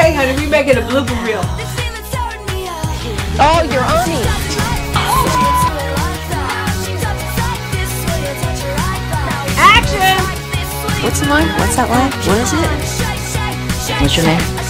Okay, honey, we making a blooper reel. Oh, you're on it. Action! What's the line? What's that line? What is it? What's your name?